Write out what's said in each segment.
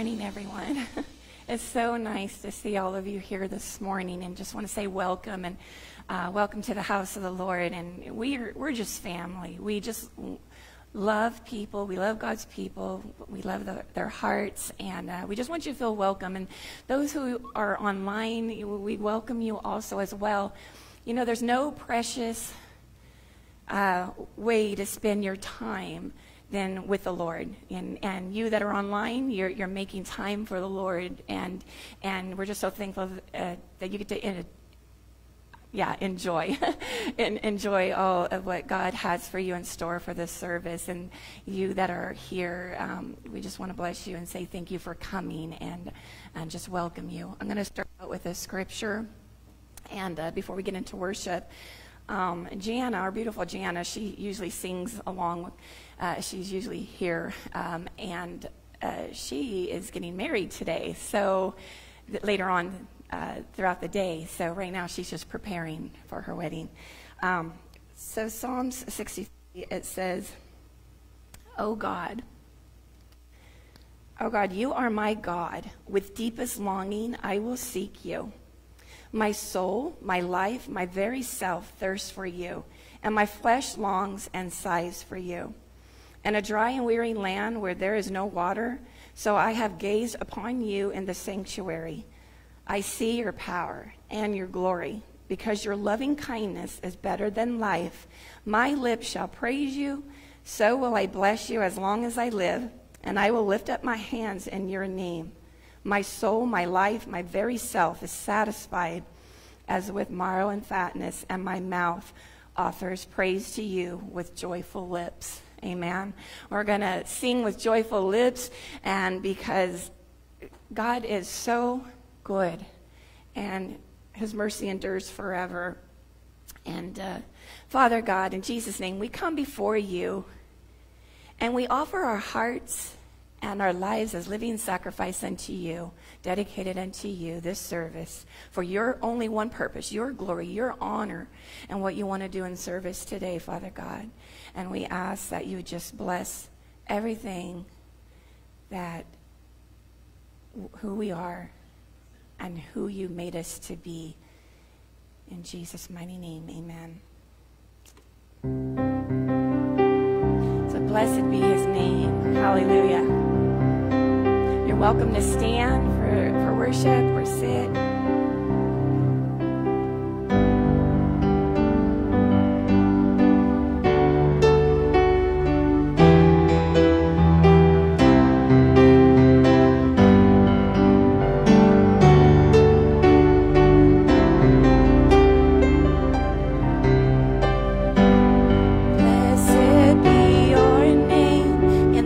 morning, everyone. It's so nice to see all of you here this morning, and just want to say welcome, and welcome to the house of the Lord. And we're just family. We just love people. We love God's people. We love their hearts, and we just want you to feel welcome. And those who are online, we welcome you also as well. You know, there's no precious way to spend your time than with the Lord. And you that are online, you're making time for the Lord, and we're just so thankful that you get to enjoy enjoy all of what God has for you in store for this service. And you that are here, we just want to bless you and say thank you for coming, and just welcome you. I'm going to start out with a scripture, and before we get into worship, Jana, our beautiful Jana, she usually sings along. She's usually here, and she is getting married today, so later on throughout the day. So right now she's just preparing for her wedding. So Psalms 63, it says, Oh God, you are my God. With deepest longing I will seek you. My soul, my life, my very self thirsts for you, and my flesh longs and sighs for you. In a dry and weary land where there is no water, so I have gazed upon you in the sanctuary. I see your power and your glory, because your loving kindness is better than life. My lips shall praise you, so will I bless you as long as I live, and I will lift up my hands in your name. My soul, my life, my very self is satisfied as with marrow and fatness, and my mouth offers praise to you with joyful lips. Amen. We're going to sing with joyful lips, and because God is so good, and his mercy endures forever. And Father God, in Jesus' name, we come before you, and we offer our hearts and our lives as living sacrifice unto you, dedicated unto you, this service, for your only one purpose, your glory, your honor, and what you want to do in service today, Father God. And we ask that you just bless everything that, who we are and who you made us to be. In Jesus' mighty name, amen. So blessed be his name. Hallelujah. You're welcome to stand for worship or sit.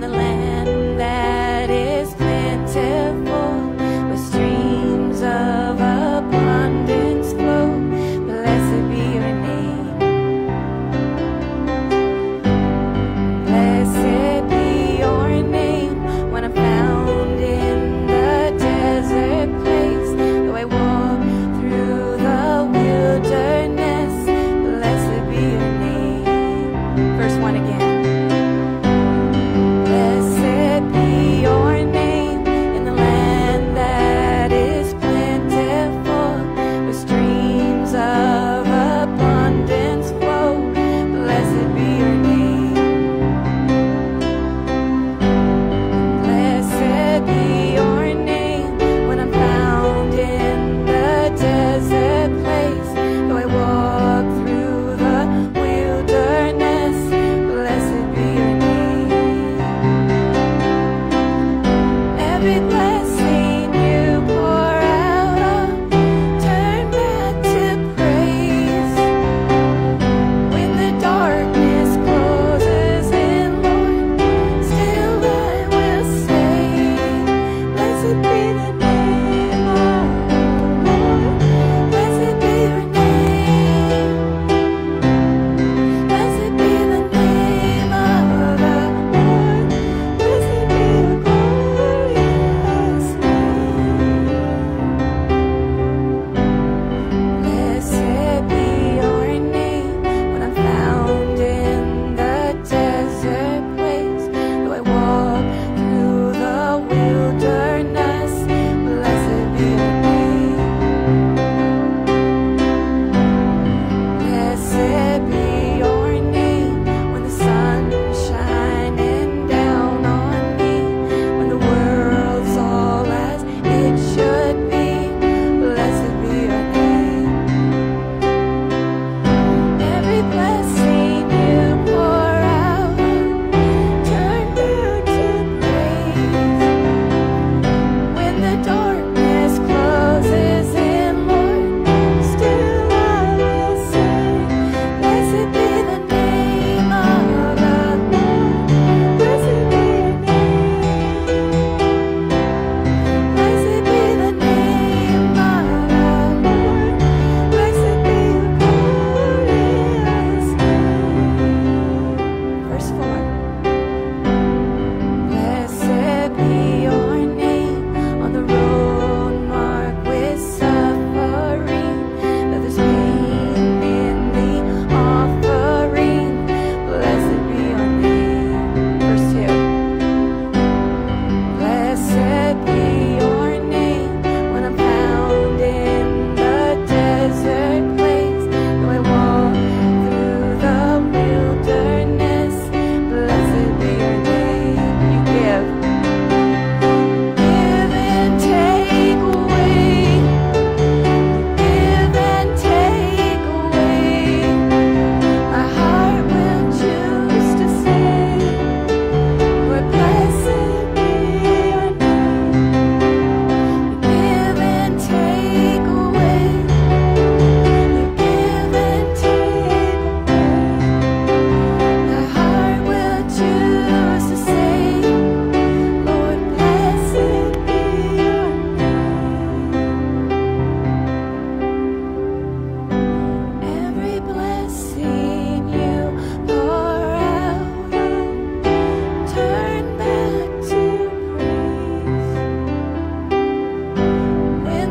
Plentiful with streams of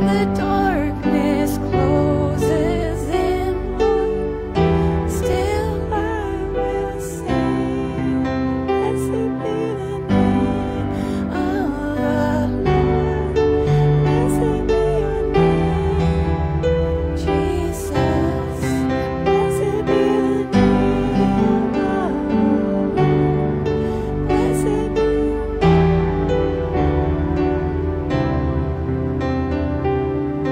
the darkness closes in, Lord, still I will sing. Blessed be the name of the Lord. Blessed be your name, Jesus. Blessed be the name of the Lord. Blessed be your name.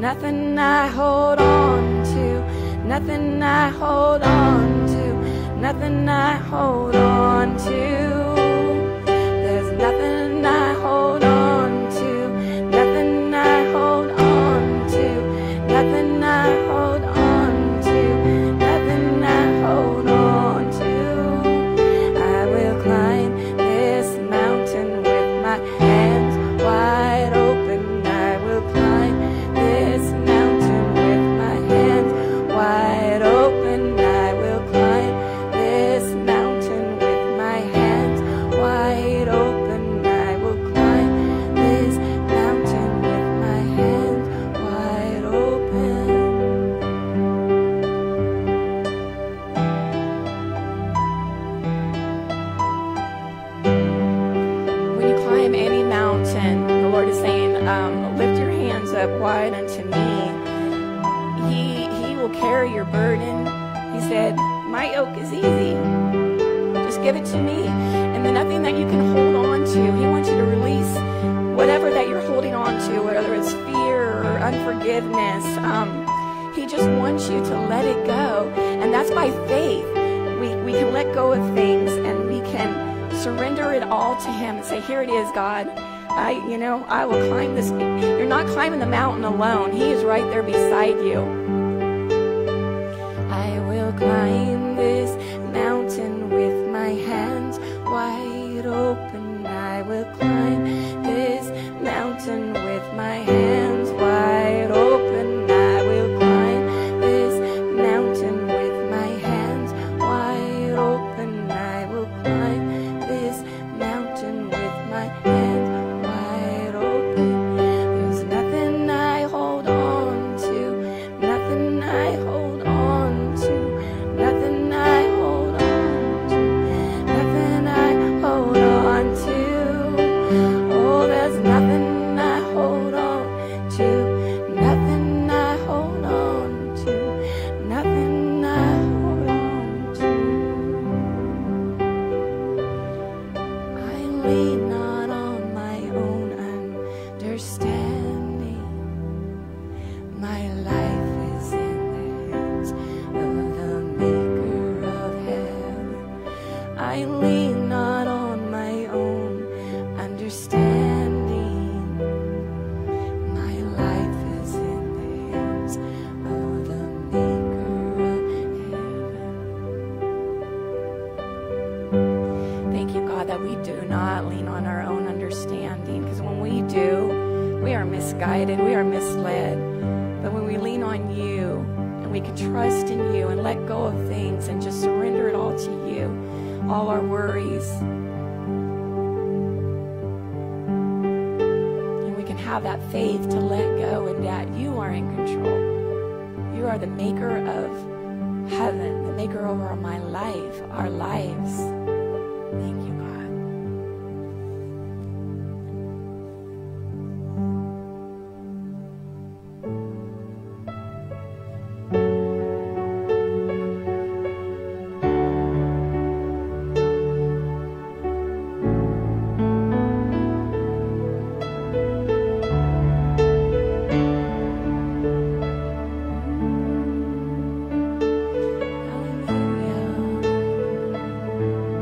nothing I hold on to, nothing I hold on to, nothing I hold on to. There's nothing I hold on to, nothing I hold on to, nothing I hold on to, nothing I hold on to. I will climb this mountain with my hands wide open. I will climb this mountain with my hands wide open. I will climb this mountain with my hands wide open. I will climb this mountain with my hands wide open. When you climb any mountain, the Lord is saying, lift your hands up wide unto me. He will carry your burden. He said, my yoke is easy. Just give it to me. And then nothing that you can hold on to. He wants you to release whatever that you're holding on to, whether it's fear or unforgiveness. He just wants you to let it go. And that's by faith. We can let go of things and we can surrender it all to Him and say, here it is, God. I will climb this. You're not climbing the mountain alone. He is right there beside you. I will climb this mountain with my hands wide open. I will climb this mountain with my hands wide open. I will climb this mountain with my hands wide open. I will climb this mountain with my hands wide open. There's nothing I hold on to, nothing I hold on to, nothing I hold on to, nothing I hold on to. Oh, there's nothing I hold on to, nothing I hold on to, nothing I hold on to. I lean not on my own understanding. My life is in the hands of the Maker of heaven. I lean not on my own understanding. My life is in the hands of the Maker of heaven. Thank you, God, that we do not lean on our own understanding, because when we do, we are misguided, we are misled. But when we lean on you and we can trust in you and let go of things and just surrender it all to you, all our worries, and we can have that faith to let go, and that you are in control. You are the maker of heaven, the maker over my life, our lives. Thank you, God. Hallelujah.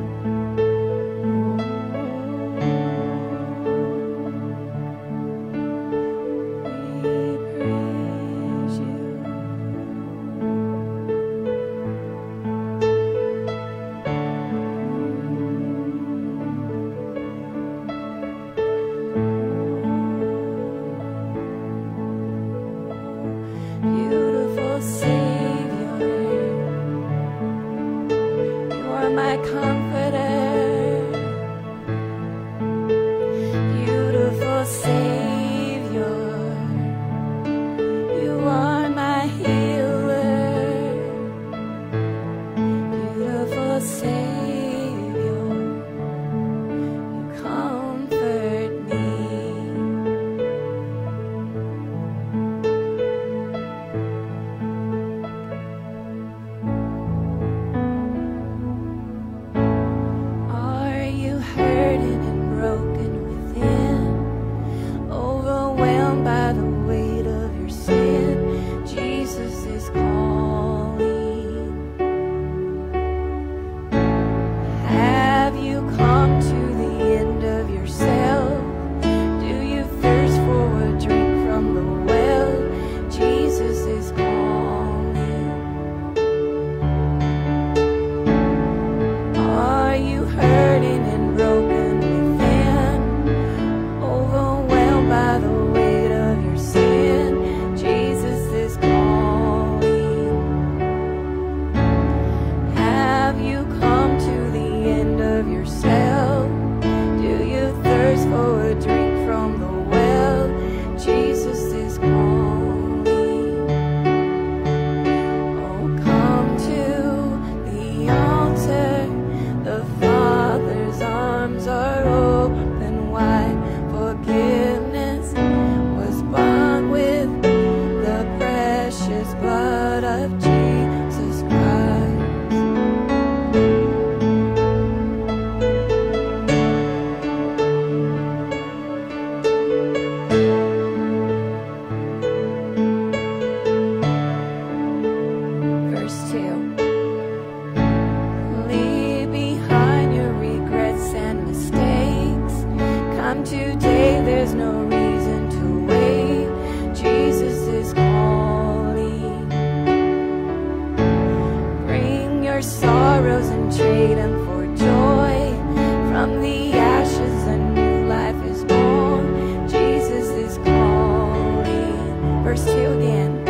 Verse 2 again.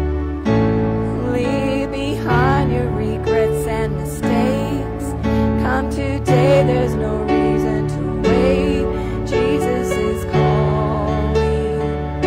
Leave behind your regrets and mistakes. Come today, there's no reason to wait. Jesus is calling.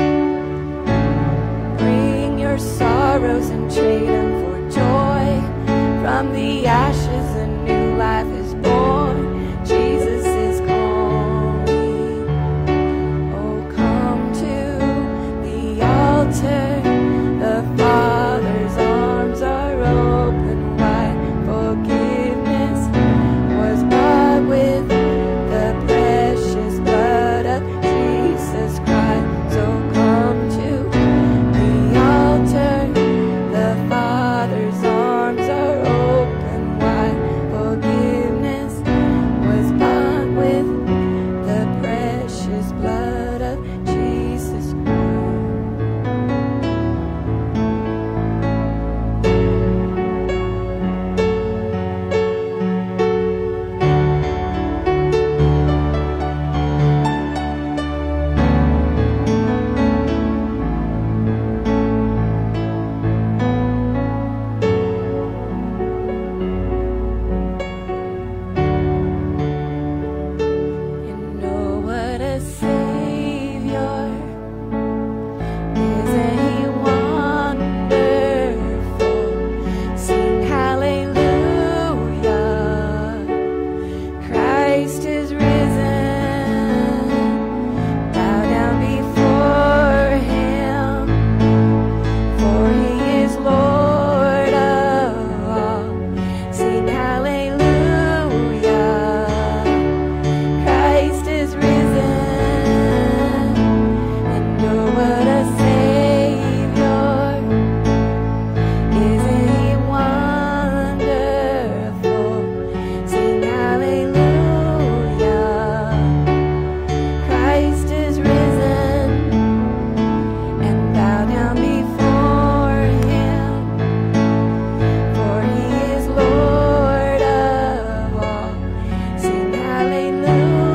Bring your sorrows and trade them for joy. From the ashes a new life is born. Jesus is calling. Oh, come to the altar. The Father's arms are open wide. Forgiveness was bought with the precious blood of Jesus Christ. So come to the altar. The Father's arms are open wide. Forgiveness was bought with the precious blood of Jesus Christ. You know what a Savior. Isn't He wonderful? Sing hallelujah. Christ is risen. Bow down before Him, for He is Lord of all. Sing hallelujah. Christ is risen, and know what a Savior. Isn't He wonderful? Sing hallelujah. Christ is risen, and bow down before Him, for He is Lord of all. Sing hallelujah.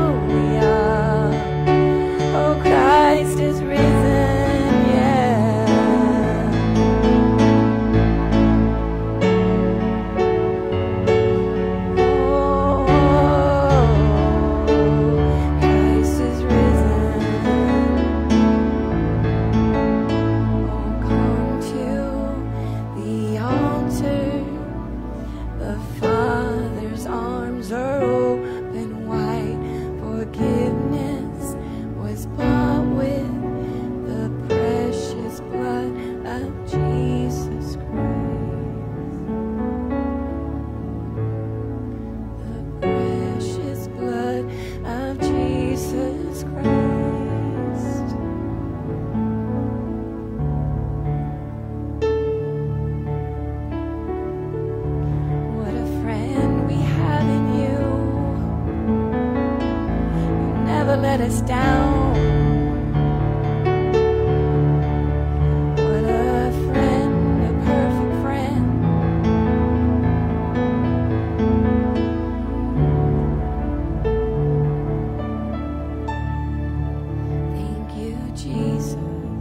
Oh, Christ is risen, yeah. Oh, Christ is risen. Oh, come to the altar. The Father's arms are open wide. Forgiveness was bought with the precious blood of Jesus Christ. The precious blood of Jesus Christ. What a friend we have in you. You never let us down. What a friend, a perfect friend. Thank you, Jesus.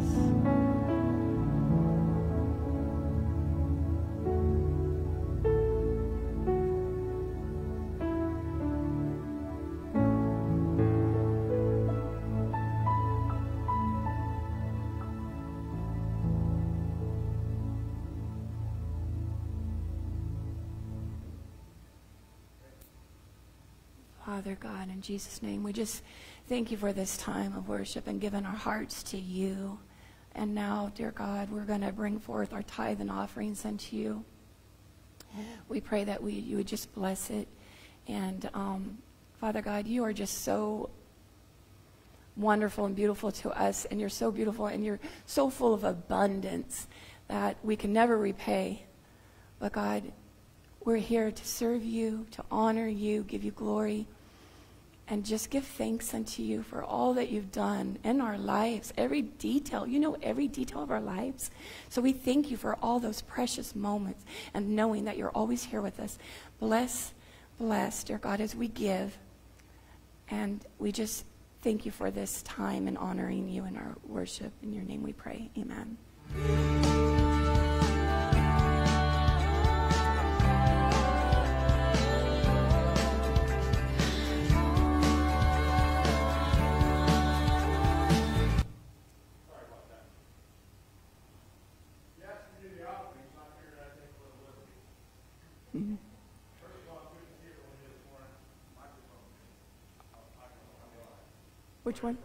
Father God, in Jesus' name, we just thank you for this time of worship and giving our hearts to you. And now, dear God, we're going to bring forth our tithe and offerings unto you. We pray that you would just bless it. And Father God, you are just so wonderful and beautiful to us, and you're so beautiful, and you're so full of abundance that we can never repay. But God, we're here to serve you, to honor you, give you glory, and just give thanks unto you for all that you've done in our lives, every detail. You know every detail of our lives. So we thank you for all those precious moments and knowing that you're always here with us. Bless, dear God, as we give. And we just Thank you for this time and honoring you in our worship. In your name we pray. Amen. Which one?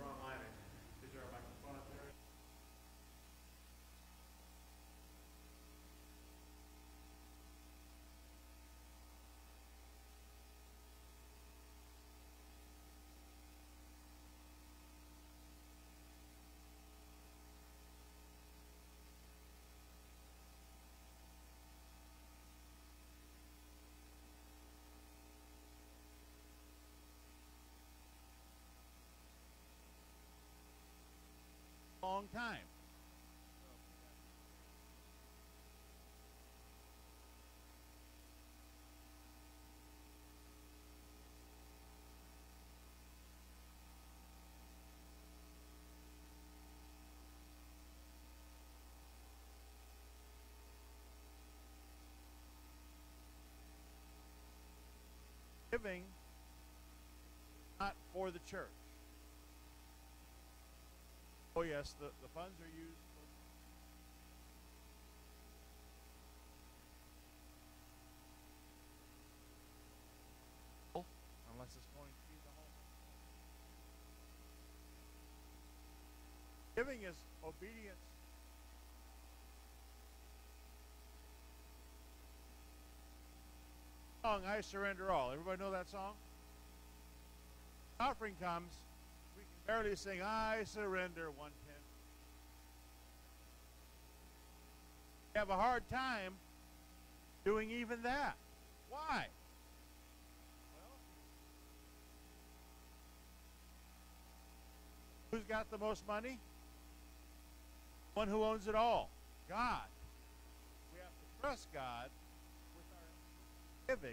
Long time. Giving not for the church. Oh yes, the funds are used for, unless it's going to feed the home. Giving is obedience. Song, I surrender all. Everybody know that song? Offering comes. Barely sing, I surrender 1/10. You have a hard time doing even that. Why? Well, who's got the most money? One who owns it all. God. We have to trust God with our giving.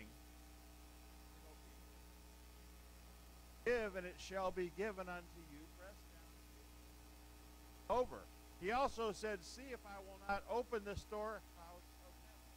Give, and it shall be given unto you, pressed down over. He also said, see if I will not open the storehouse of heaven.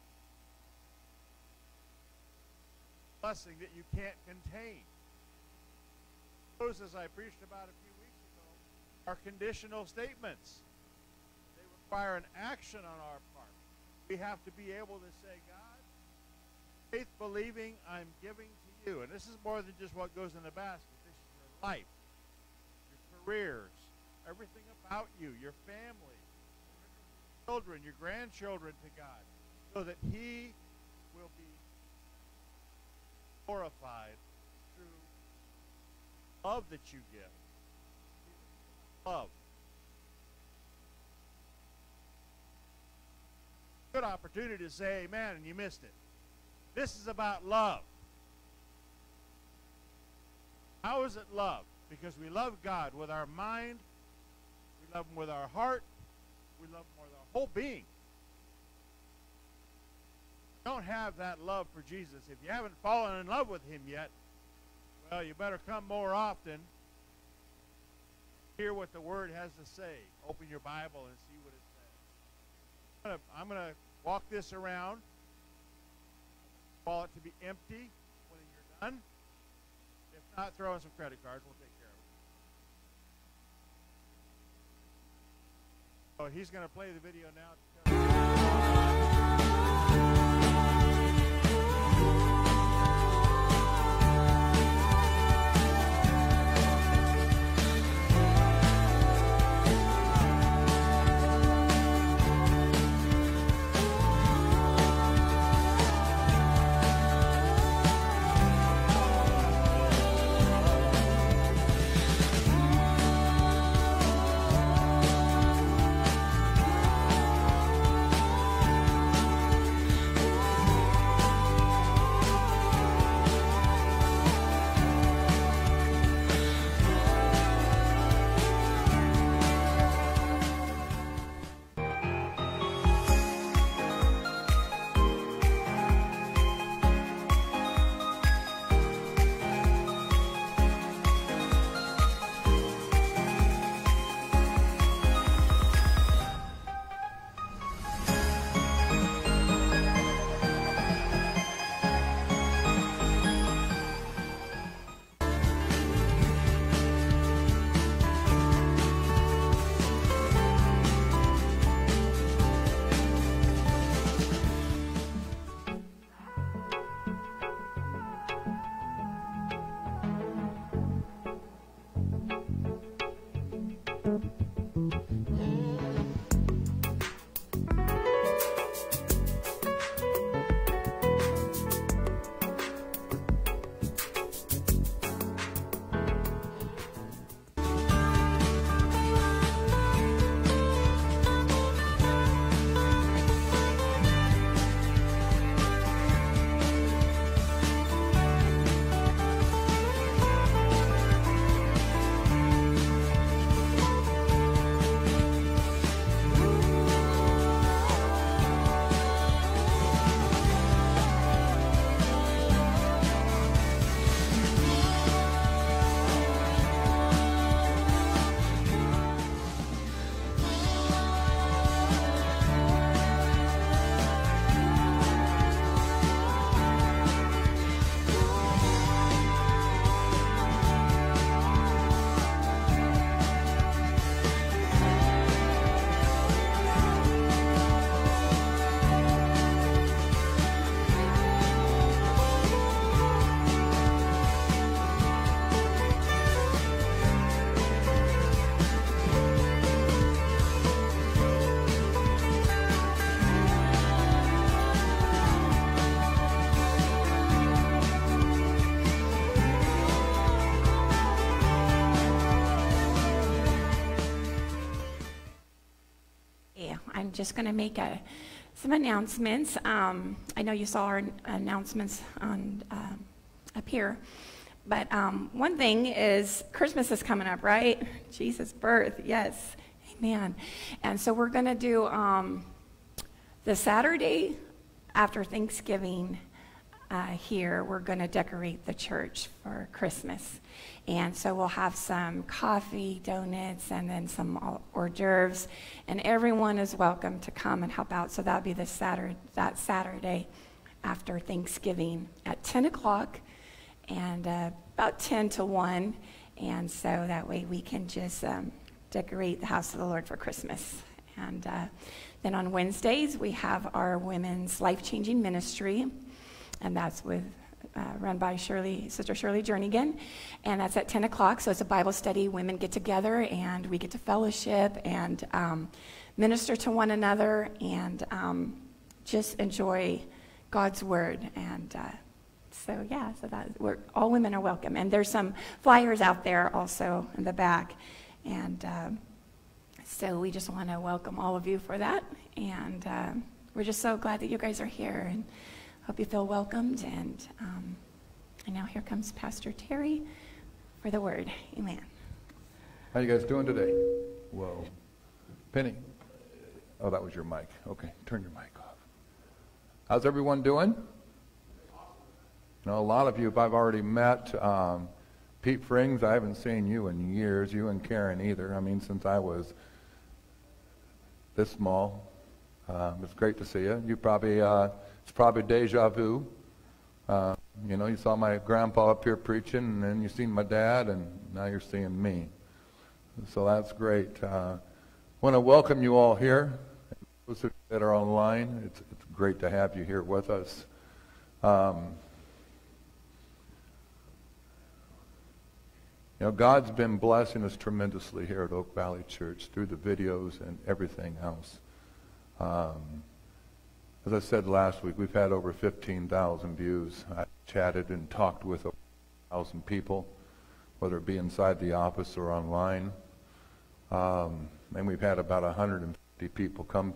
Blessing that you can't contain. Those, as I preached about a few weeks ago, are conditional statements. They require an action on our part. We have to be able to say, God, faith believing, I'm giving to you. And this is more than just what goes in the basket. Life, your careers, everything about you, your family, your children, your grandchildren to God, so that He will be glorified through love that you give. Love. Good opportunity to say amen, and you missed it. This is about love. How is it love? Because we love God with our mind, we love Him with our heart, we love Him with our whole being. Don't have that love for Jesus. If you haven't fallen in love with Him yet, well, you better come more often. Hear what the Word has to say. Open your Bible and see what it says. I'm going to walk this around. Call it to be empty when you're done. If not, throw in some credit cards. We'll take care of it. So he's going to play the video now. I'm just going to make some announcements. I know you saw our announcements on up here, but one thing is Christmas is coming up, right? Jesus' birth, yes, amen. And so we're going to do the Saturday after Thanksgiving here, we're going to decorate the church for Christmas. And so we'll have some coffee, donuts, and then some hors d'oeuvres. And everyone is welcome to come and help out. So that'll be that Saturday after Thanksgiving at 10 o'clock and about 10 to 1. And so that way we can just decorate the house of the Lord for Christmas. And then on Wednesdays, we have our women's life-changing ministry. And that's run by Sister Shirley Jernigan, and that's at 10 o'clock. So it's a Bible study. Women get together, and we get to fellowship and minister to one another and just enjoy God's word. And so all women are welcome. And there's some flyers out there also in the back. And so we just want to welcome all of you for that. And we're just so glad that you guys are here. And hope you feel welcomed, and now here comes Pastor Terry for the word. Amen. How you guys doing today? Whoa. Penny. Oh, that was your mic. Okay, turn your mic off. How's everyone doing? You know, a lot of you I've already met. Pete Frings, I haven't seen you in years. You and Karen either. I mean, since I was this small. It's great to see you. You probably... it's probably deja vu. You know, you saw my grandpa up here preaching, and then you seen my dad, and now you're seeing me. So that's great. I want to welcome you all here. Those that are online, it's great to have you here with us. You know, God's been blessing us tremendously here at Oak Valley Church through the videos and everything else. As I said last week, we've had over 15,000 views. I chatted and talked with over 1,000 people, whether it be inside the office or online. And we've had about 150 people come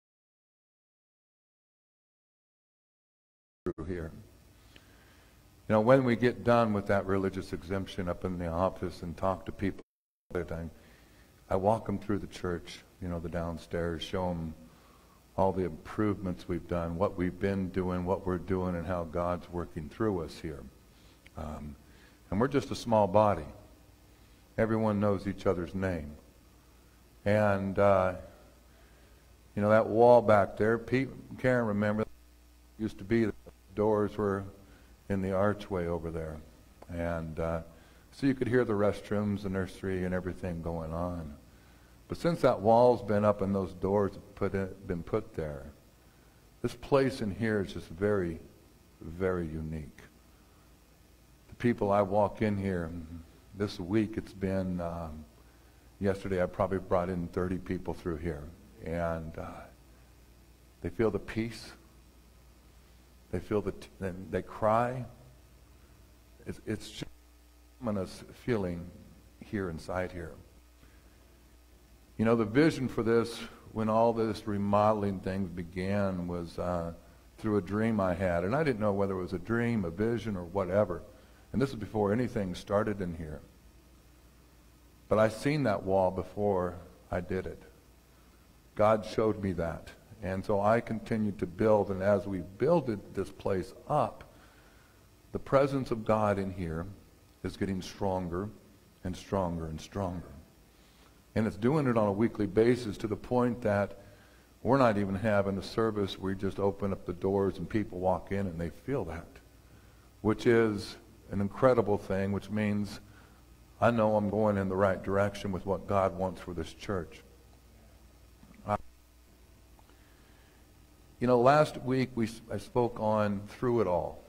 through here. You know, when we get done with that religious exemption up in the office and talk to people, I walk them through the church, you know, the downstairs, show them all the improvements we've done, what we've been doing, what we're doing, and how God's working through us here. And we're just a small body. Everyone knows each other's name. And, you know, that wall back there, Pete and Karen remember, used to be the doors were in the archway over there. And so you could hear the restrooms, the nursery, and everything going on. But since that wall's been up and those doors have been put there, this place in here is just very, very unique. The people I walk in here, this week it's been, Yesterday I probably brought in 30 people through here, and they feel the peace. They feel they cry. It's just a luminous feeling here inside here. You know, the vision for this, when all this remodeling things began, was through a dream I had. And I didn't know whether it was a dream, a vision, or whatever. And this is before anything started in here. But I seen that wall before I did it. God showed me that. And so I continued to build. And as we builded this place up, the presence of God in here is getting stronger and stronger and stronger. And it's doing it on a weekly basis to the point that we're not even having a service. We just open up the doors and people walk in and they feel that, which is an incredible thing, which means I know I'm going in the right direction with what God wants for this church. You know, last week I spoke on Through It All.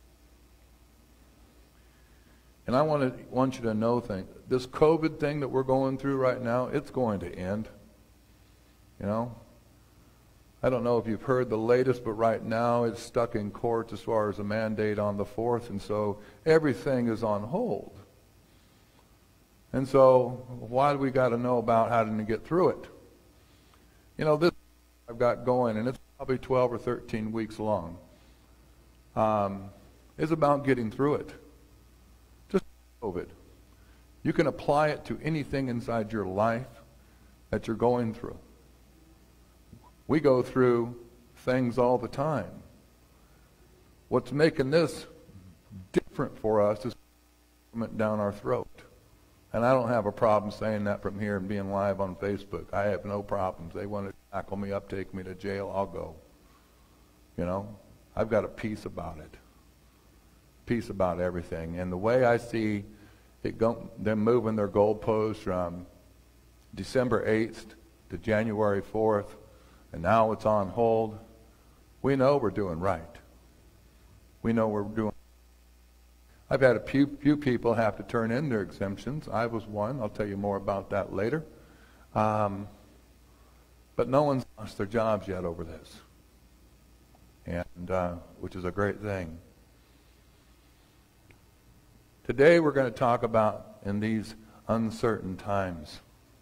And I want you to know this COVID thing that we're going through right now, it's going to end. You know? I don't know if you've heard the latest, but right now it's stuck in court as far as a mandate on the 4th, and so everything is on hold. And so why do we got to know about how to get through it? You know, this I've got going, and it's probably 12 or 13 weeks long, is about getting through it. Just COVID. You can apply it to anything inside your life that you're going through. We go through things all the time. What's making this different for us is down our throat. And I don't have a problem saying that from here and being live on Facebook. I have no problems. They want to tackle me up, take me to jail, I'll go. You know, I've got a peace about it. Peace about everything. And the way I see it them moving their goalposts from December 8th to January 4th, and now it's on hold, we know we're doing right. We know we're doing. I've had a few people have to turn in their exemptions. I was one. I'll tell you more about that later. But no one's lost their jobs yet over this, and which is a great thing. Today we're going to talk about in these uncertain times.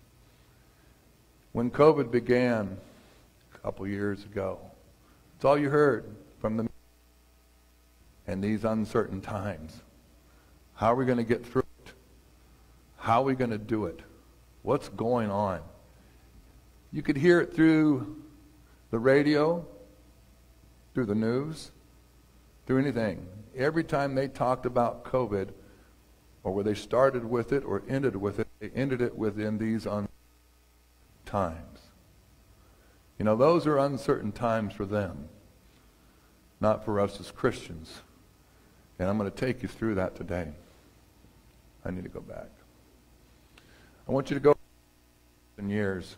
When COVID began a couple years ago, it's all you heard from the in these uncertain times. How are we going to get through it? How are we going to do it? What's going on? You could hear it through the radio, through the news, through anything. Every time they talked about COVID, or where they started with it or ended with it, they ended it within these uncertain times. You know, those are uncertain times for them, not for us as Christians. And I'm going to take you through that today. I need to go back. I want you to go in years.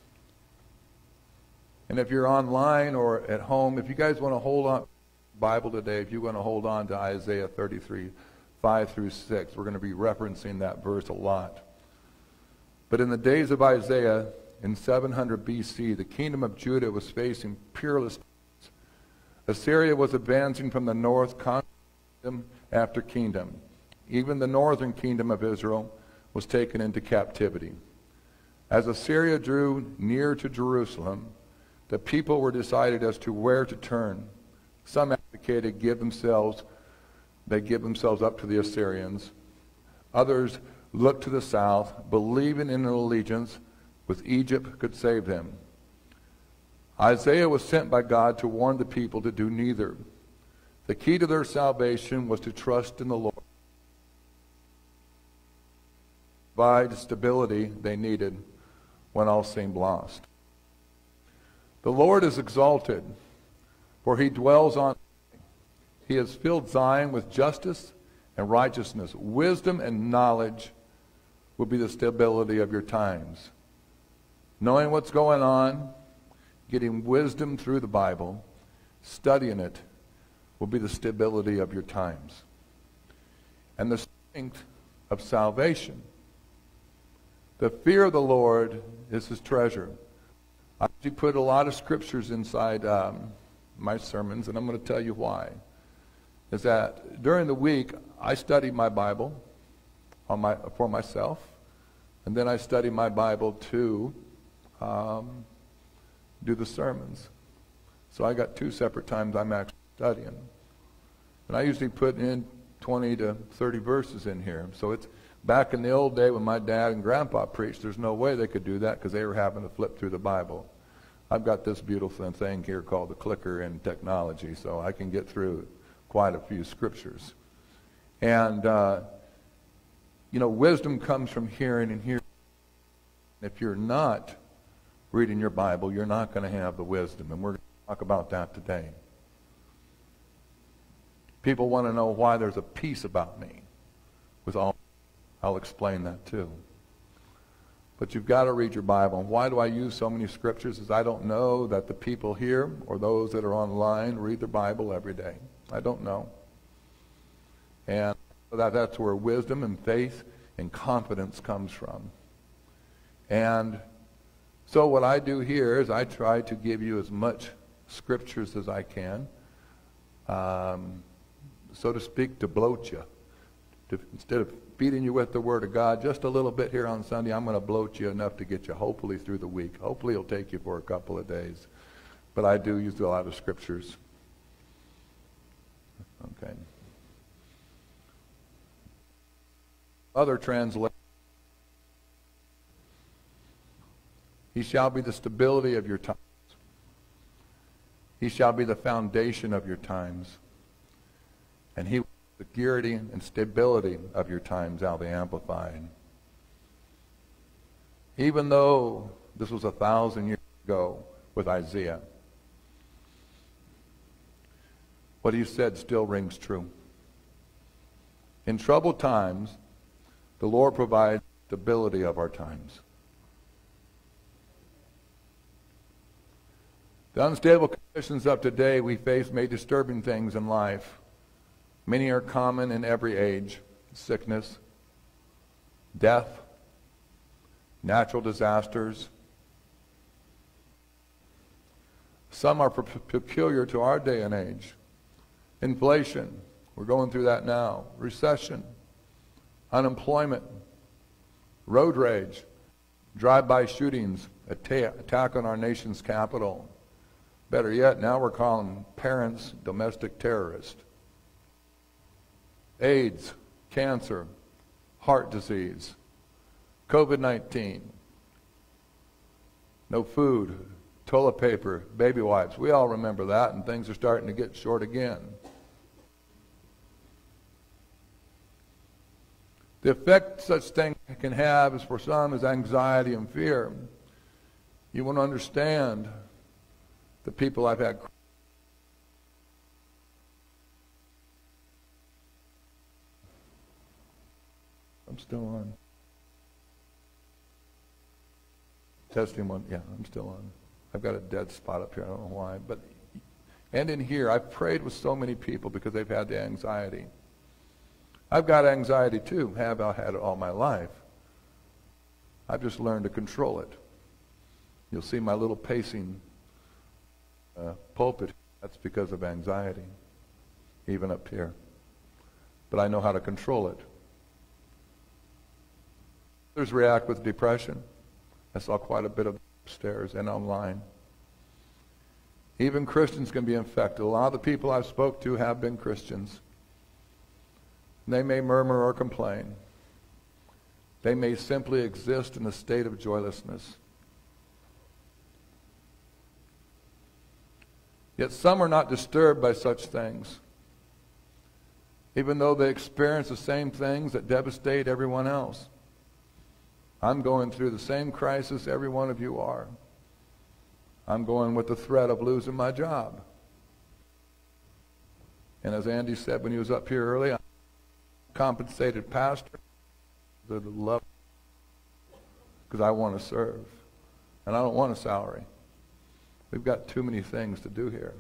And if you're online or at home, if you guys want to hold on to the Bible today, if you want to hold on to Isaiah 33, 5 through 6, we're going to be referencing that verse a lot. But in the days of Isaiah, in 700 BC, the kingdom of Judah was facing peerless. Assyria was advancing from the north, kingdom after kingdom. Even the northern kingdom of Israel was taken into captivity. As Assyria drew near to Jerusalem, the people were decided as to where to turn. Some advocated give themselves up to the Assyrians. Others looked to the south, believing in an allegiance with Egypt could save them. Isaiah was sent by God to warn the people to do neither. The key to their salvation was to trust in the Lord. Provide the stability they needed when all seemed lost. The Lord is exalted, for he dwells on. He has filled Zion with justice and righteousness. Wisdom and knowledge will be the stability of your times. Knowing what's going on, getting wisdom through the Bible, studying it, will be the stability of your times. And the strength of salvation. The fear of the Lord is his treasure. I actually put a lot of scriptures inside my sermons, and I'm going to tell you why. Is that during the week, I study my Bible for myself, and then I study my Bible to do the sermons. So I got 2 separate times I'm actually studying. And I usually put in 20 to 30 verses in here. So it's back in the old day when my dad and grandpa preached, there's no way they could do that because they were having to flip through the Bible. I've got this beautiful thing here called the clicker in technology, so I can get through quite a few scriptures. And, wisdom comes from hearing and hearing. If you're not reading your Bible, you're not going to have the wisdom. And we're going to talk about that today. People want to know why there's a peace about me. I'll explain that too. But you've got to read your Bible. And why do I use so many scriptures? Is I don't know that the people here or those that are online read their Bible every day. I don't know. And that's where wisdom and faith and confidence comes from. And so what I do here is I try to give you as much scriptures as I can, so to speak, to bloat you. Instead of feeding you with the Word of God just a little bit here on Sunday, I'm going to bloat you enough to get you hopefully through the week. Hopefully it'll take you for a couple of days. But I do use a lot of scriptures. Okay. Other translation. He shall be the stability of your times. He shall be the foundation of your times. And he will be the security and stability of your times, out of the Amplified. Even though this was 1,000 years ago with Isaiah, what he said still rings true. In troubled times, the Lord provides stability of our times. The unstable conditions of today we face may disturbing things in life. Many are common in every age: sickness, death, natural disasters. Some are peculiar to our day and age. Inflation, we're going through that now. Recession, unemployment, road rage, drive-by shootings, attack on our nation's capital. Better yet, now we're calling parents domestic terrorists. AIDS, cancer, heart disease, COVID-19, no food, toilet paper, baby wipes. We all remember that, and things are starting to get short again. The effect such things can have is, for some, is anxiety and fear. You want to understand the people I've had. I'm still on. Testing one. Yeah, I'm still on. I've got a dead spot up here. I don't know why. And in here, I've prayed with so many people because they've had the anxiety. I've got anxiety too. I've had it all my life. I've just learned to control it. You'll see my little pacing pulpit. That's because of anxiety, even up here. But I know how to control it. Others react with depression. I saw quite a bit of upstairs and online. Even Christians can be infected. A lot of the people I've spoke to have been Christians. They may murmur or complain. They may simply exist in a state of joylessness. Yet some are not disturbed by such things, even though they experience the same things that devastate everyone else. I'm going through the same crisis every one of you are. I'm going with the threat of losing my job. And as Andy said when he was up here early, I'm a compensated pastor that love because I want to serve. And I don't want a salary. We've got too many things to do here.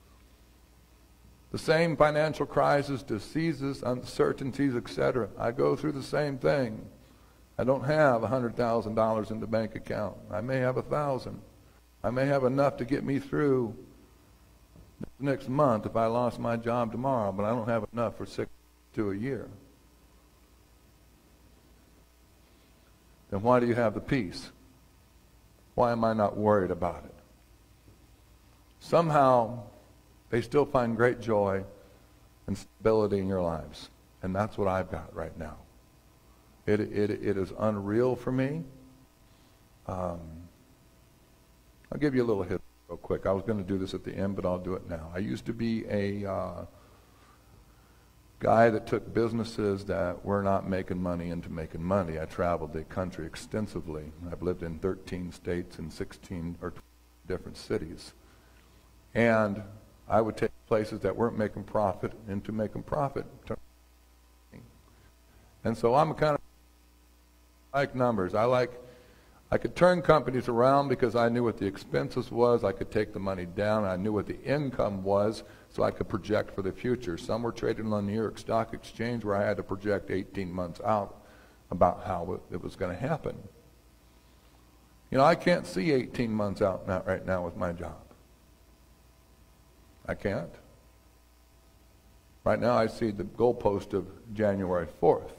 The same financial crisis, diseases, uncertainties, etc. I go through the same thing. I don't have $100,000 in the bank account. I may have 1,000. I may have enough to get me through next month if I lost my job tomorrow, but I don't have enough for 6 to a year. Then why do you have the peace? Why am I not worried about it? Somehow, they still find great joy and stability in your lives. And that's what I've got right now. It is unreal for me. I'll give you a little history real quick. I was going to do this at the end, but I'll do it now. I used to be a guy that took businesses that were not making money into making money. I traveled the country extensively. I've lived in 13 states and 16 or 20 different cities. And I would take places that weren't making profit into making profit. And so I'm kind of like numbers. I could turn companies around because I knew what the expenses was. I could take the money down. I knew what the income was, so I could project for the future. Some were traded on the New York Stock Exchange where I had to project 18 months out about how it was going to happen. You know, I can't see 18 months out right now with my job. I can't. Right now I see the goalpost of January 4th,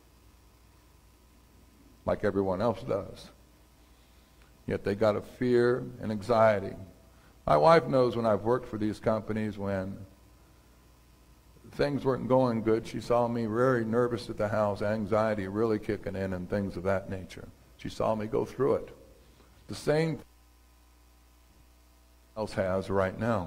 like everyone else does. Yet they got a fear and anxiety. My wife knows when I've worked for these companies, when things weren't going good, she saw me very nervous at the house, anxiety really kicking in and things of that nature. She saw me go through it. The same else has right now.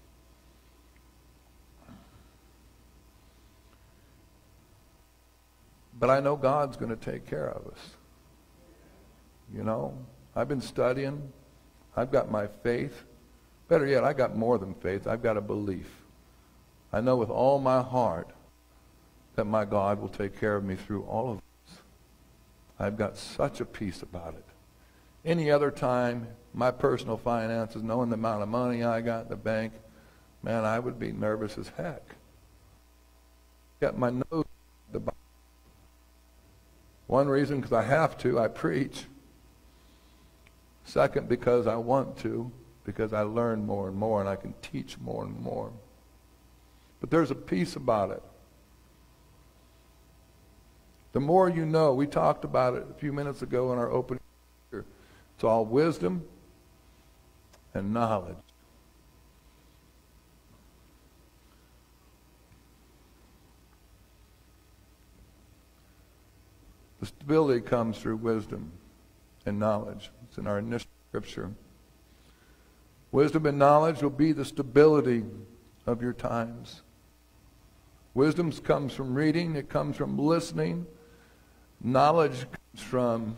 But I know God's going to take care of us. You know, I've been studying. I've got my faith. Better yet, I got more than faith. I've got a belief. I know with all my heart that my God will take care of me through all of this. I've got such a peace about it. Any other time, my personal finances, knowing the amount of money I got in the bank, man, I would be nervous as heck. Got my nose at the Bible. One reason, because I have to, I preach. Second, because I want to, because I learn more and more and I can teach more and more. But there's a peace about it. The more you know, we talked about it a few minutes ago in our opening. It's all wisdom and knowledge. The stability comes through wisdom and knowledge. It's in our initial scripture. Wisdom and knowledge will be the stability of your times. Wisdom comes from reading. It comes from listening. Knowledge comes from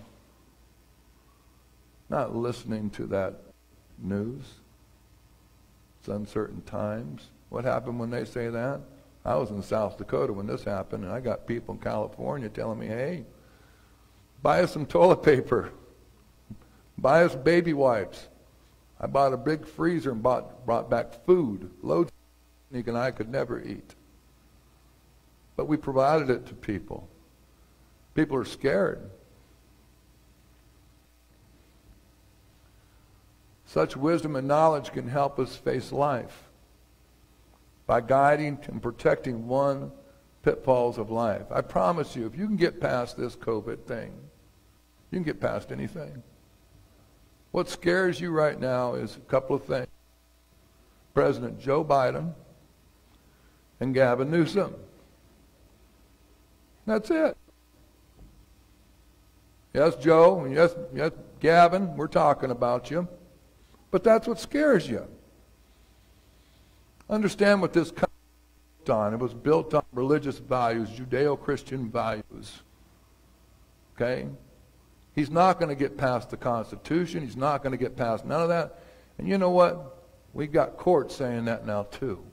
not listening to that news. It's uncertain times. What happened when they say that? I was in South Dakota when this happened, and I got people in California telling me, hey, buy us some toilet paper. Buy us baby wipes. I bought a big freezer and brought back food. Loads Nick and I could never eat. But we provided it to people. People are scared. Such wisdom and knowledge can help us face life by guiding and protecting one pitfalls of life. I promise you, if you can get past this COVID thing, you can get past anything. What scares you right now is a couple of things. President Joe Biden and Gavin Newsom. That's it. Yes, Joe, and yes, Gavin, we're talking about you. But that's what scares you. Understand what this country was built on. It was built on religious values, Judeo-Christian values. Okay? He's not going to get past the Constitution. He's not going to get past none of that. And you know what? We've got courts saying that now too.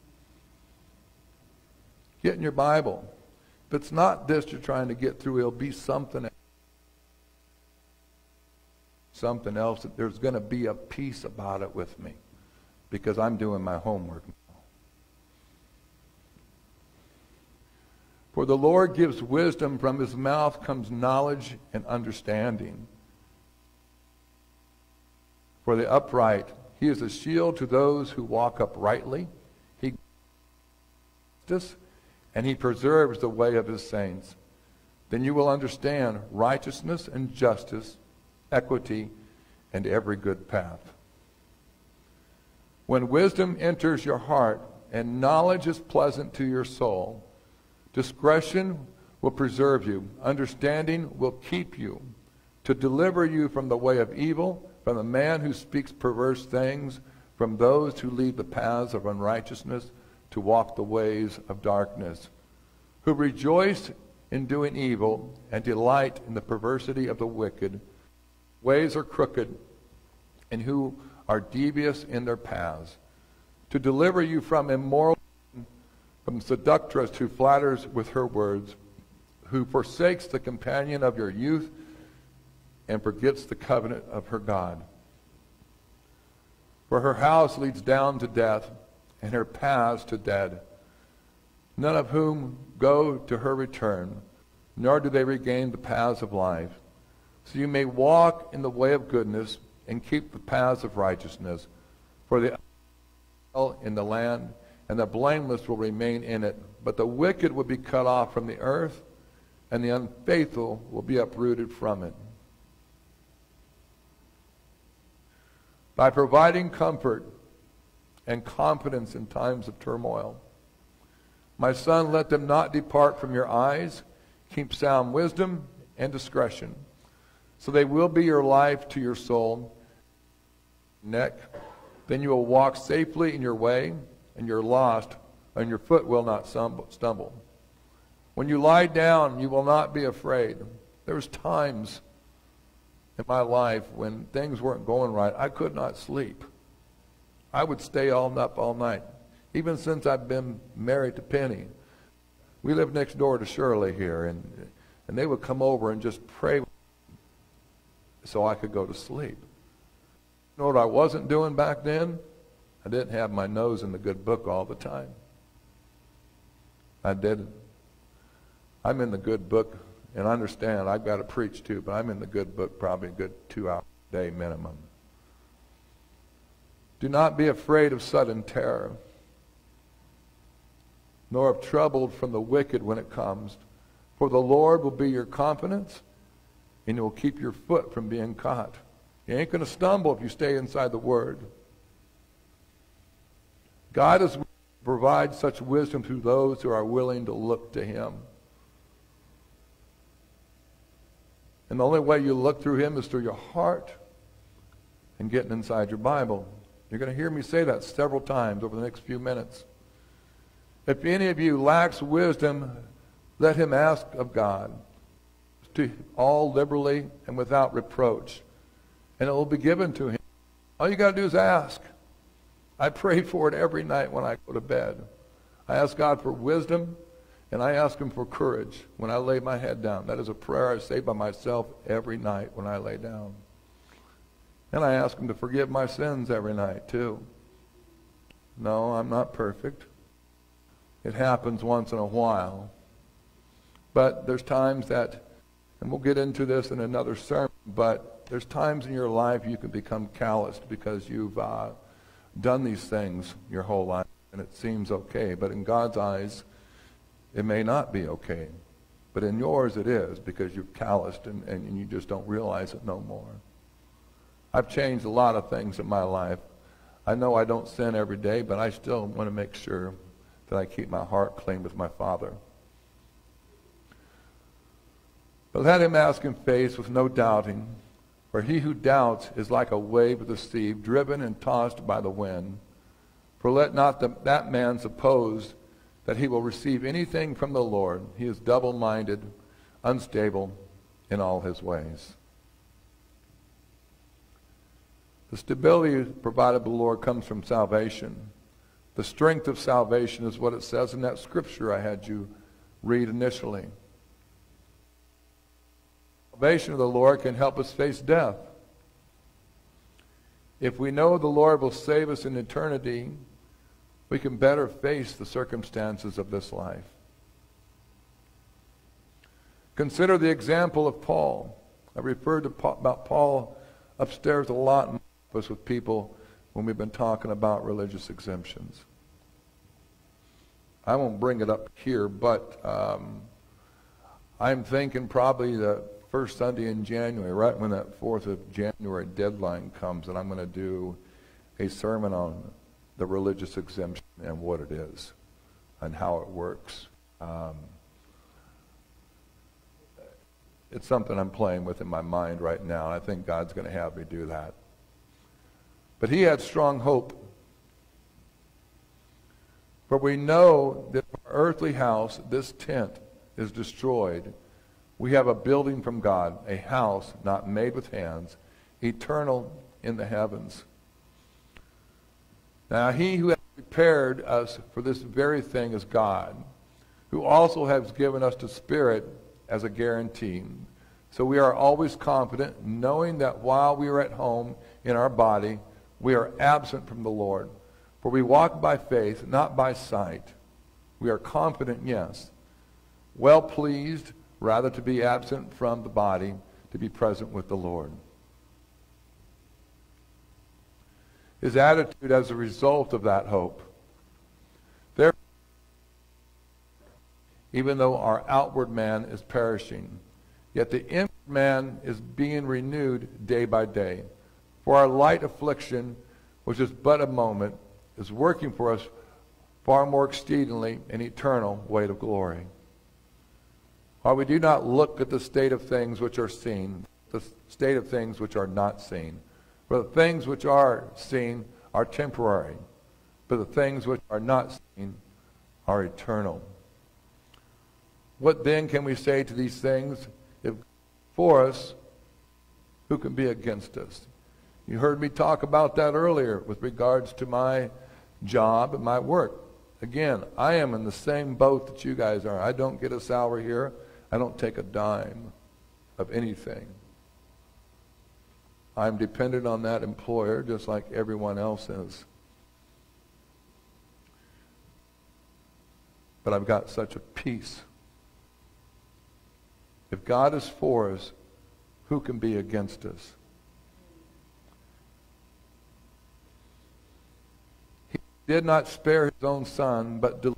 Get in your Bible. If it's not this you're trying to get through, it'll be something else. Something else. There's going to be a peace about it with me because I'm doing my homework now. For the Lord gives wisdom, from his mouth comes knowledge and understanding. For the upright, he is a shield to those who walk uprightly. He gives justice, and he preserves the way of his saints. Then you will understand righteousness and justice, equity, and every good path. When wisdom enters your heart and knowledge is pleasant to your soul, discretion will preserve you. Understanding will keep you, to deliver you from the way of evil, from the man who speaks perverse things, from those who lead the paths of unrighteousness, to walk the ways of darkness, who rejoice in doing evil and delight in the perversity of the wicked. Ways are crooked, and who are devious in their paths, to deliver you from immoral, from the seductress who flatters with her words, who forsakes the companion of your youth and forgets the covenant of her God. For her house leads down to death, and her paths to dead, none of whom go to her return, nor do they regain the paths of life. So you may walk in the way of goodness and keep the paths of righteousness. For the in the land, and the blameless will remain in it. But the wicked will be cut off from the earth, and the unfaithful will be uprooted from it. By providing comfort and confidence in times of turmoil, my son, let them not depart from your eyes. Keep sound wisdom and discretion, so they will be your life to your soul, neck. Then you will walk safely in your way, and you're lost, and your foot will not stumble. When you lie down, you will not be afraid. There was times in my life when things weren't going right. I could not sleep. I would stay up all night. Even since I've been married to Penny. We live next door to Shirley here, and they would come over and just pray so I could go to sleep. You know what I wasn't doing back then? I didn't have my nose in the good book all the time. I didn't. I'm in the good book, and I understand I've got to preach too, but I'm in the good book probably a good 2 hours a day minimum. Do not be afraid of sudden terror, nor of trouble from the wicked when it comes. For the Lord will be your confidence, and he will keep your foot from being caught. You ain't going to stumble if you stay inside the Word. God is willing to provide such wisdom to those who are willing to look to him. And the only way you look through him is through your heart and getting inside your Bible. You're going to hear me say that several times over the next few minutes. If any of you lacks wisdom, let him ask of God, to all liberally and without reproach, and it will be given to him. All you got to do is ask. I pray for it every night when I go to bed. I ask God for wisdom, and I ask him for courage when I lay my head down. That is a prayer I say by myself every night when I lay down. And I ask him to forgive my sins every night too. No, I'm not perfect. It happens once in a while. But there's times that, and we'll get into this in another sermon, but there's times in your life you can become calloused because you've done these things your whole life, and it seems okay. But in God's eyes, it may not be okay. But in yours it is, because you've calloused and you just don't realize it no more. I've changed a lot of things in my life. I know I don't sin every day, but I still want to make sure that I keep my heart clean with my Father. But let him ask in faith with no doubting, for he who doubts is like a wave of the sea, driven and tossed by the wind. For let not that man suppose that he will receive anything from the Lord. He is double-minded, unstable in all his ways. The stability provided by the Lord comes from salvation. The strength of salvation is what it says in that scripture I had you read initially. Salvation of the Lord can help us face death. If we know the Lord will save us in eternity, we can better face the circumstances of this life. Consider the example of Paul. I referred to about Paul upstairs a lot with people when we've been talking about religious exemptions. I won't bring it up here, but I'm thinking probably the first Sunday in January, right when that 4th of January deadline comes, and I'm going to do a sermon on the religious exemption and what it is and how it works. It's something I'm playing with in my mind right now, and I think God's going to have me do that. But he had strong hope. For we know that if our earthly house, this tent, is destroyed, we have a building from God, a house not made with hands, eternal in the heavens. Now he who has prepared us for this very thing is God, who also has given us the Spirit as a guarantee. So we are always confident, knowing that while we are at home in our body, we are absent from the Lord. For we walk by faith, not by sight. We are confident, yes, well pleased, rather to be absent from the body, to be present with the Lord. His attitude as a result of that hope. Therefore, even though our outward man is perishing, yet the inward man is being renewed day by day. For our light affliction, which is but a moment, is working for us far more exceedingly an eternal weight of glory. While we do not look at the state of things which are seen, the state of things which are not seen. For the things which are seen are temporary, but the things which are not seen are eternal. What then can we say to these things? If for us, who can be against us? You heard me talk about that earlier with regards to my job and my work. Again, I am in the same boat that you guys are. I don't get a salary here. I don't take a dime of anything. I'm dependent on that employer just like everyone else is. But I've got such a peace. If God is for us, who can be against us? He did not spare his own son, but delivered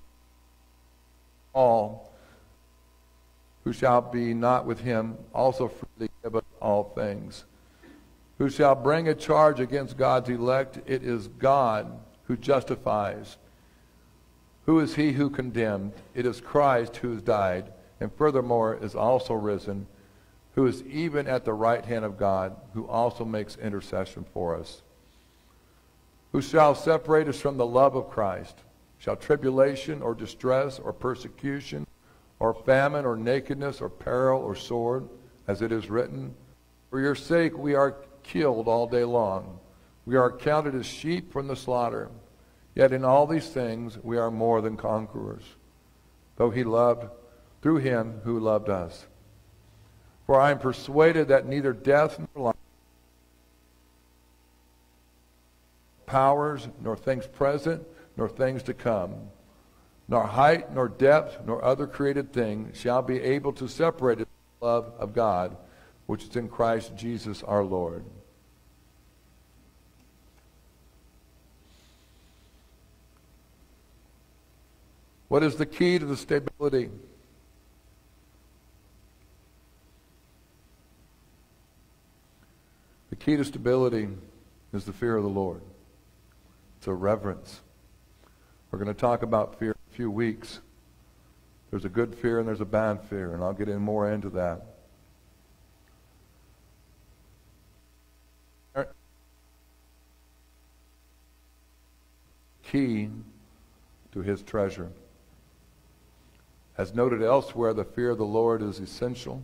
all who shall be not with him, also freely give us all things. Who shall bring a charge against God's elect? It is God who justifies. Who is he who condemned? It is Christ who has died, and furthermore is also risen, who is even at the right hand of God, who also makes intercession for us. Who shall separate us from the love of Christ? Shall tribulation or distress or persecution or famine or nakedness or peril or sword, as it is written, for your sake we are killed all day long. We are counted as sheep from the slaughter. Yet in all these things we are more than conquerors, through him who loved us. For I am persuaded that neither death nor life, powers, nor things present, nor things to come, nor height, nor depth, nor other created thing shall be able to separate us from the love of God, which is in Christ Jesus our Lord. What is the key to the stability? The key to stability is the fear of the Lord. It's a reverence. We're going to talk about fear in a few weeks. There's a good fear and there's a bad fear, and I'll get in more into that. Key to his treasure. As noted elsewhere, the fear of the Lord is essential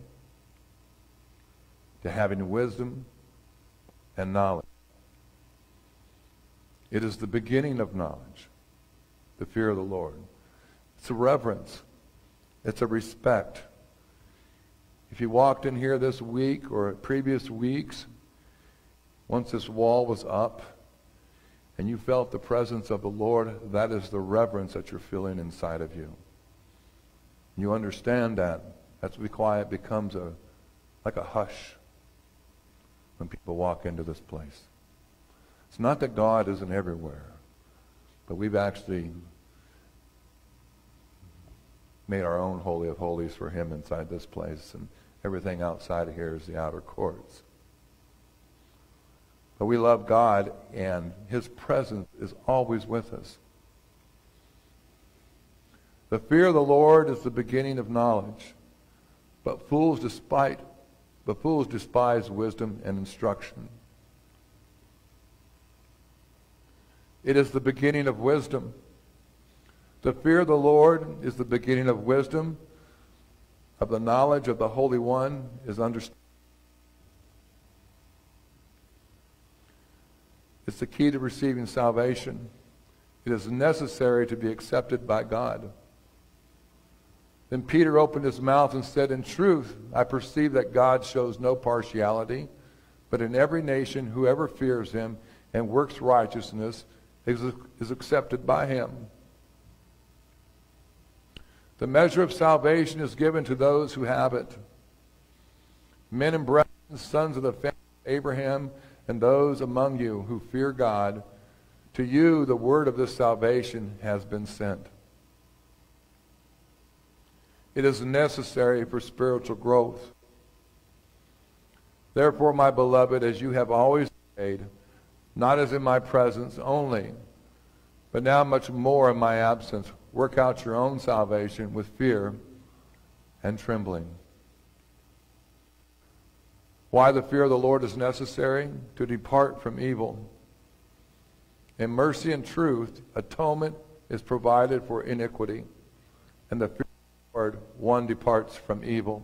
to having wisdom and knowledge. It is the beginning of knowledge, the fear of the Lord. It's a reverence. It's a respect. If you walked in here this week or previous weeks, once this wall was up and you felt the presence of the Lord, that is the reverence that you're feeling inside of you. You understand that That's why it becomes like a hush when people walk into this place. It's not that God isn't everywhere, but we've actually made our own Holy of Holies for him inside this place, and everything outside of here is the outer courts. But we love God, and his presence is always with us. The fear of the Lord is the beginning of knowledge, but fools despise wisdom and instruction. It is the beginning of wisdom. The fear of the Lord is the beginning of wisdom, of the knowledge of the Holy One is understanding. It's the key to receiving salvation. It is necessary to be accepted by God. Then Peter opened his mouth and said, "In truth, I perceive that God shows no partiality, but in every nation whoever fears him and works righteousness is accepted by him." The measure of salvation is given to those who have it. Men and brethren, sons of the family of Abraham, and those among you who fear God, to you the word of this salvation has been sent. It is necessary for spiritual growth. Therefore, my beloved, as you have always obeyed, not as in my presence only, but now much more in my absence, work out your own salvation with fear and trembling. Why the fear of the Lord is necessary? To depart from evil. In mercy and truth, atonement is provided for iniquity, and the fear of the Lord, one departs from evil.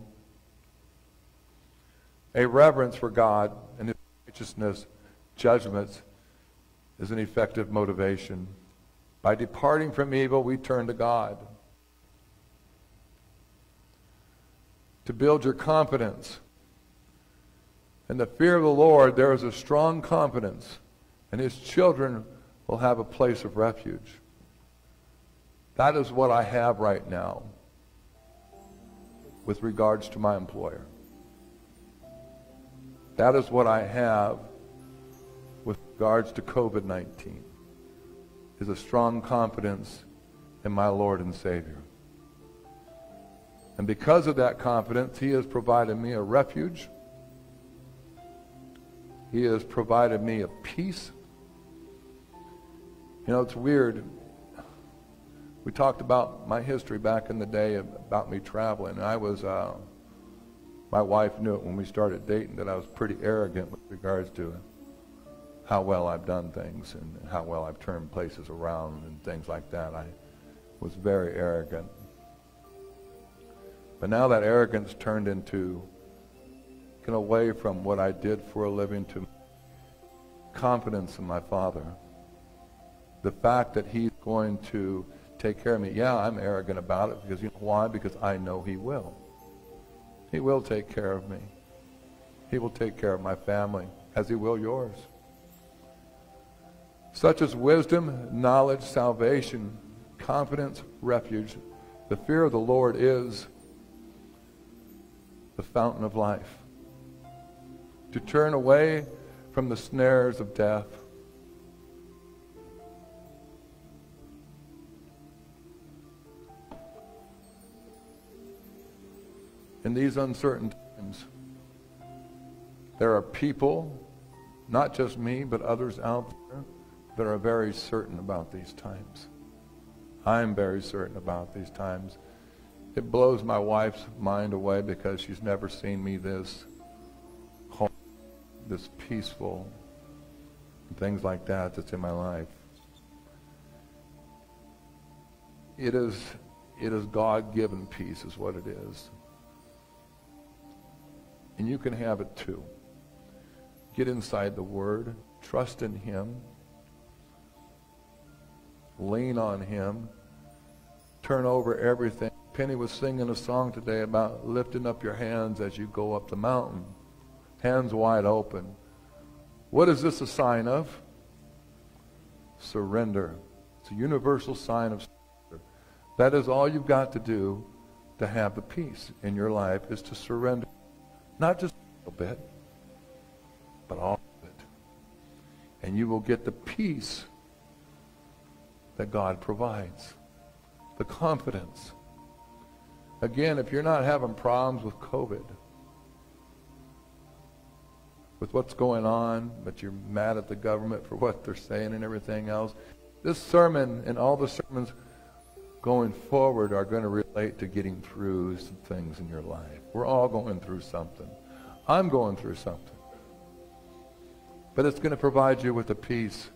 A reverence for God and his righteousness, judgments, is an effective motivation. By departing from evil, we turn to God. To build your confidence. In the fear of the Lord, there is a strong confidence, and his children will have a place of refuge. That is what I have right now with regards to my employer. That is what I have with regards to COVID-19, is a strong confidence in my Lord and Savior. And because of that confidence, he has provided me a refuge. He has provided me a peace. You know, it's weird. We talked about my history back in the day about me traveling. My wife knew it when we started dating that I was pretty arrogant with regards to how well I've done things and how well I've turned places around and things like that. I was very arrogant. But now that arrogance turned into away from what I did for a living to confidence in my Father. The fact that he's going to take care of me. Yeah, I'm arrogant about it because you know why? Because I know he will. He will take care of me. He will take care of my family as he will yours. Such as wisdom, knowledge, salvation, confidence, refuge. The fear of the Lord is the fountain of life. To turn away from the snares of death. In these uncertain times, there are people, not just me, but others out there, that are very certain about these times. I'm very certain about these times. It blows my wife's mind away because she's never seen me this peaceful, and things like that that's in my life. It is God-given peace is what it is. And you can have it too. Get inside the Word, trust in him, lean on him, turn over everything. Penny was singing a song today about lifting up your hands as you go up the mountain. Hands wide open. What is this a sign of? Surrender. It's a universal sign of surrender. That is all you've got to do to have the peace in your life is to surrender, not just a little bit, but all of it. And you will get the peace that God provides, the confidence. Again, if you're not having problems with COVID, with what's going on, but you're mad at the government for what they're saying and everything else, this sermon and all the sermons going forward are going to relate to getting through some things in your life. We're all going through something. I'm going through something. But it's going to provide you with a peace.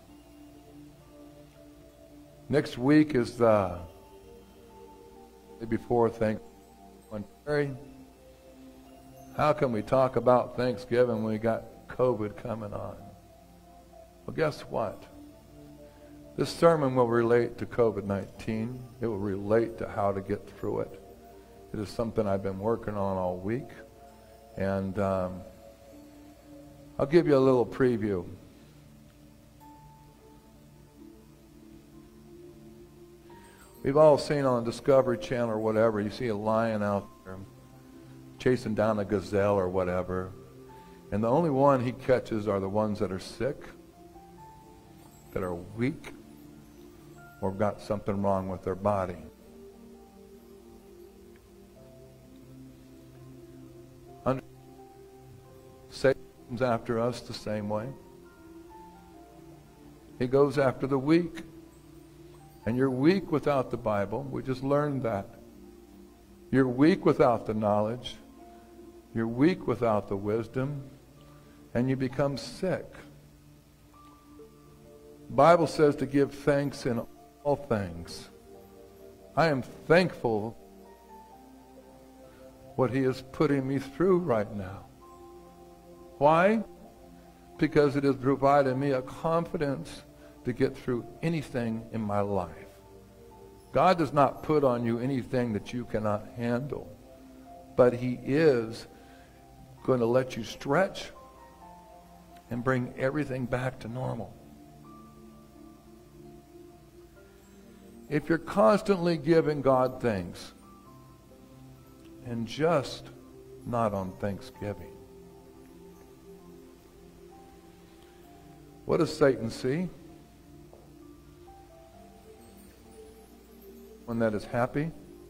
Next week is the day before Thanksgiving. Terry, how can we talk about Thanksgiving when we got COVID coming on? Well, guess what? This sermon will relate to COVID-19. It will relate to how to get through it. It is something I've been working on all week. And I'll give you a little preview. We've all seen on Discovery Channel or whatever, you see a lion out there chasing down a gazelle or whatever. And the only one he catches are the ones that are sick, that are weak, or got something wrong with their body. Satan comes after us the same way. He goes after the weak. And you're weak without the Bible. We just learned that. You're weak without the knowledge. You're weak without the wisdom. And you become sick. The Bible says to give thanks in all things. I am thankful what He is putting me through right now. Why? Because it has provided me a confidence to get through anything in my life. God does not put on you anything that you cannot handle, but He is going to let you stretch and bring everything back to normal. If you're constantly giving God things, and just not on Thanksgiving, what does Satan see? One that is happy,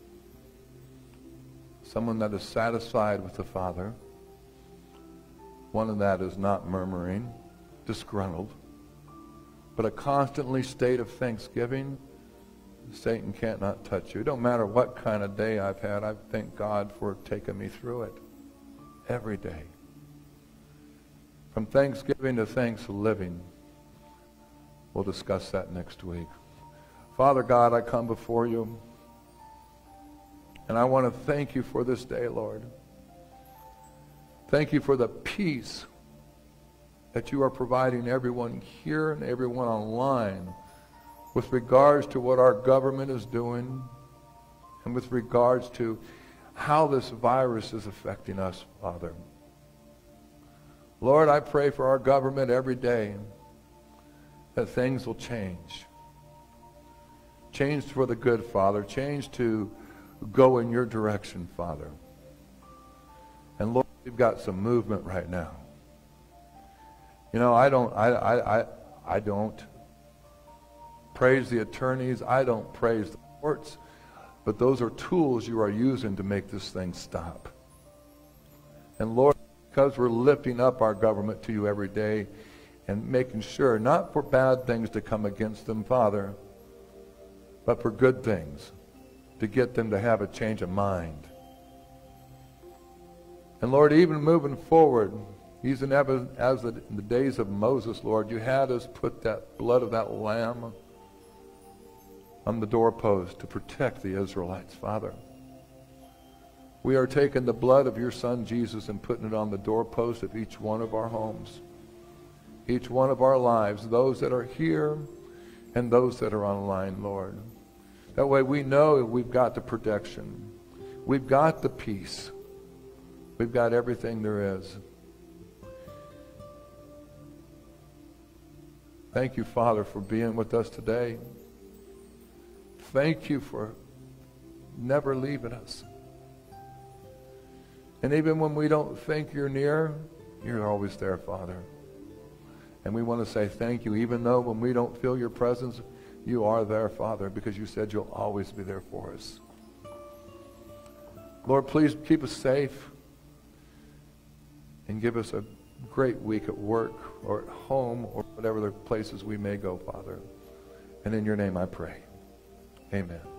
someone that is satisfied with the Father, one that is not murmuring, disgruntled, but a constantly state of thanksgiving. Satan can't not touch you. It don't matter what kind of day I've had. I thank God for taking me through it every day. From Thanksgiving to thanks living. We'll discuss that next week. Father God, I come before you, and I want to thank you for this day, Lord. Thank you for the peace that you are providing everyone here and everyone online with regards to what our government is doing and with regards to how this virus is affecting us, Father. Lord, I pray for our government every day that things will change. Change for the good, Father. Change to go in your direction, Father. And Lord, we've got some movement right now. You know, I don't praise the attorneys. I don't praise the courts. But those are tools you are using to make this thing stop. And Lord, because we're lifting up our government to you every day and making sure, not for bad things to come against them, Father, but for good things, to get them to have a change of mind. And Lord, even moving forward, even as in the days of Moses, Lord, you had us put that blood of that lamb on the doorpost to protect the Israelites, Father. We are taking the blood of your Son, Jesus, and putting it on the doorpost of each one of our homes, each one of our lives, those that are here and those that are online, Lord. That way we know we've got the protection. We've got the peace. We've got everything there is. Thank you, Father, for being with us today. Thank you for never leaving us. And even when we don't think you're near, you're always there, Father. And we want to say thank you, even though when we don't feel your presence, you are there, Father, because you said you'll always be there for us. Lord, please keep us safe and give us a great week at work or at home or whatever the places we may go, Father. And in your name I pray. Amen.